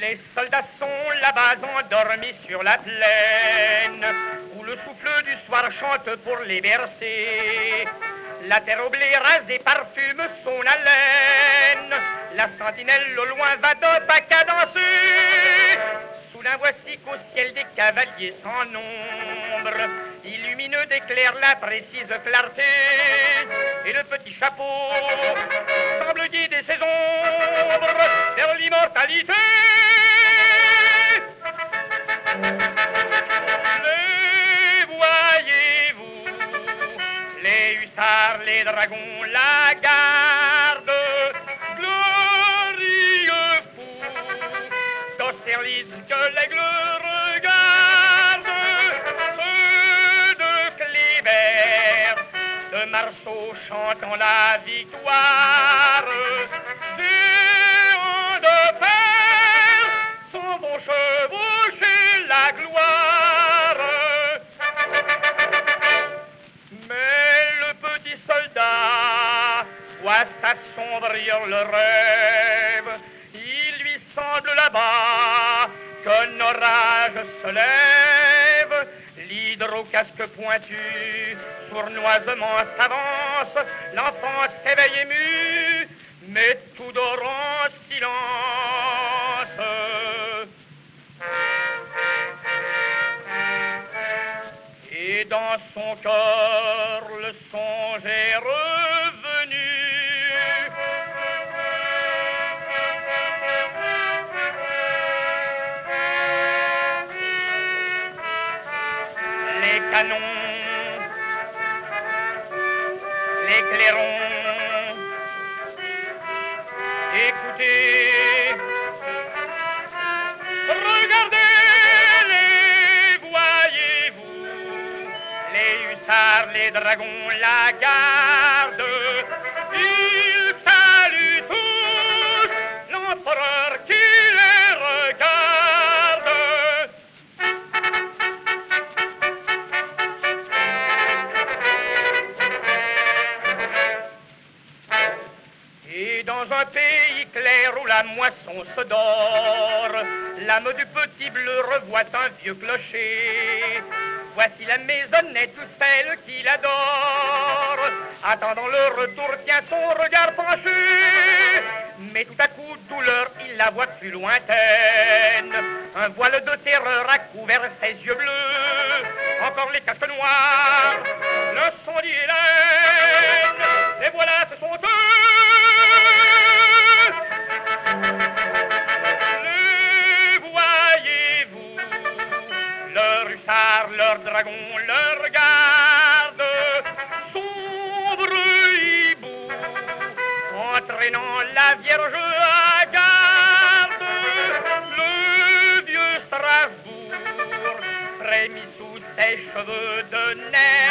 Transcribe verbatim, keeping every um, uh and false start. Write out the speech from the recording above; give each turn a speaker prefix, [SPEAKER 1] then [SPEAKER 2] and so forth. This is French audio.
[SPEAKER 1] Les soldats sont là-bas endormis sur la plaine, où le souffle du soir chante pour les bercer. La terre au blé rasée parfume son haleine, la sentinelle au loin va d'un pas cadencer. Soudain voici qu'au ciel des cavaliers sans nombre, illumineux d'éclairs la précise clarté, et le petit chapeau semble guider ses ombres vers l'immortalité. Les voyez-vous, les hussards, les dragons, la garde, glorieux fous, d'Austerlitz que l'aigle regarde, ceux de Kléber, de Marceau chantant la victoire, géants de fer sont vont chevaucher la gloire. Mais le petit soldat voit s'assombrir le rêve. Il lui semble là-bas qu'un orage se lève. L'hydrocasque pointu sournoisement s'avance. L'enfant s'éveille ému, mais tout dort en silence. Et dans son cœur le songe est revenu. Les canons, les clairons, écoutez, regardez, les voyez-vous, les hussards, les dragons, la garde, ils saluent tous l'empereur qui les regarde. Et dans un pays clair où la moisson se dort, l'âme du petit bleu revoit un vieux clocher. Voici la maisonnette, celle qu'il adore. Attendant le retour, tient son regard penché. Mais tout à coup, douleur, il la voit plus lointaine. Un voile de terreur a couvert ses yeux bleus. Encore les casques noirs, le son dit Hélène. Et voilà, ce sont eux. Les voyez-vous, leurs hussards, leurs dragons, leurs gardes, sombres hiboux, entraînant la Vierge à garde. Le vieux Strasbourg frémit sous ses cheveux de neige.